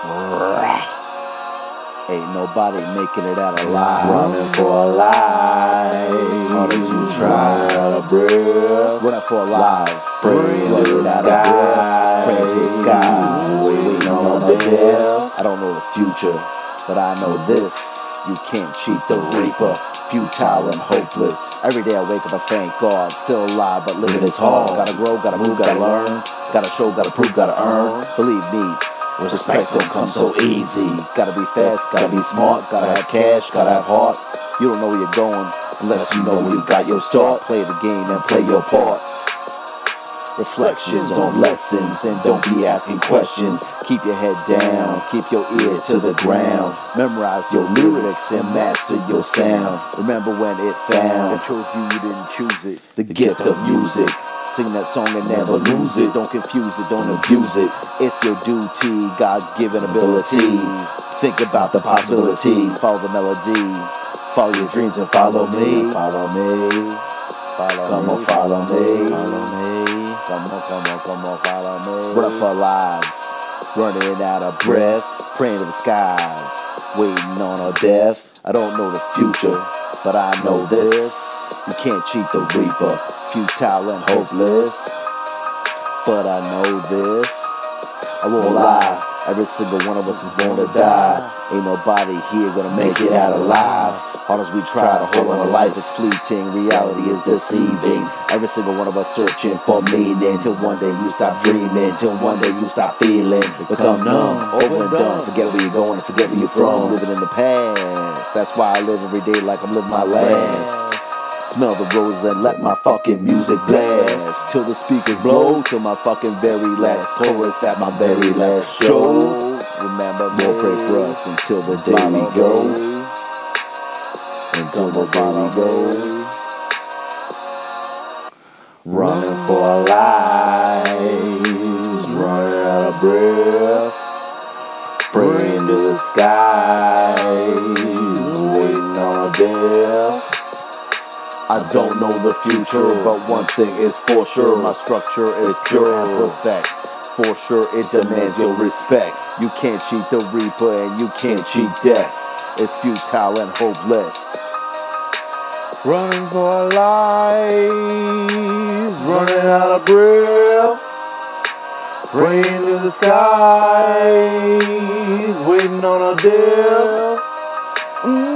Ain't nobody making it out alive. Running for a life. As hard as you try. Out of breath. Running for a life. Praying to the sky. Praying to the skies. Waiting on the death. I don't know the future, but I know this. You can't cheat the reaper. Futile and hopeless. Every day I wake up, I thank God. Still alive, but living is hard. Gotta grow, gotta move, gotta learn. Gotta show, gotta prove, gotta earn. Believe me, respect don't come so easy. Gotta be fast, gotta be smart. Gotta have cash, gotta have heart. You don't know where you're going unless you know where you got your start. Play the game and play your part. Reflections on lessons, and don't be asking questions. Keep your head down, keep your ear to the ground. Memorize your lyrics and master your sound. Remember when it found, it chose you, you didn't choose it. The gift of music. Sing that song and never lose it. Don't confuse it, don't abuse it. It's your duty, God-given ability. Think about the possibility. Follow the melody. Follow your dreams and follow me. Follow me. Come on, follow me. Follow me. Come on, follow me. Running for lives, running out of breath, praying to the skies, waiting on our death. I don't know the future, but I know this. You can't cheat the reaper, futile and hopeless. But I know this. I won't lie, every single one of us is born to die. Ain't nobody here gonna make it out alive. Hard as we try to hold on to life is fleeting, reality is deceiving. Every single one of us searching for meaning. Till one day you stop dreaming, till one day you stop feeling. Become numb, over and done, forget where you're going and forget where you're from. Living in the past, that's why I live every day like I'm living my last. Smell the roses and let my fucking music blast. Till the speakers blow, till my fucking very last chorus at my very last show. Remember, Lord, pray for us until the day we go. Until the day we go. Running for our lives, running out of breath. Praying to the skies, waiting on our death. I don't know the future, but one thing is for sure. My structure is pure and perfect. For sure it demands your respect. You can't cheat the reaper and you can't cheat death. It's futile and hopeless. Running for our lives, running out of breath. Praying to the skies, waiting on our death.